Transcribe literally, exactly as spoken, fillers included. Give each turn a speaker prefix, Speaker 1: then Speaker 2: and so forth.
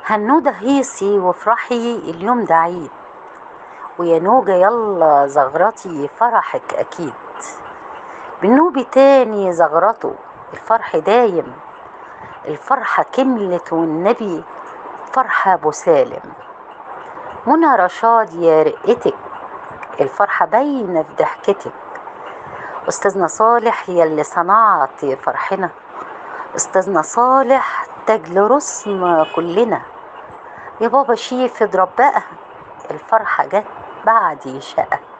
Speaker 1: هنودة هيصي وافرحي اليوم ده عيد، ويا نوجة يلا زغرتي فرحك أكيد. بالنوبي تاني زغرته الفرح دايم، الفرحة كملت والنبي فرحة أبو سالم. منى رشاد يا رقتك الفرحة باينة في ضحكتك. أستاذنا صالح يا اللي صنعت فرحنا، أستاذنا صالح تاج لرسم كلنا. يا بابا شيف اضرب بقى الفرحة جت بعد شقة.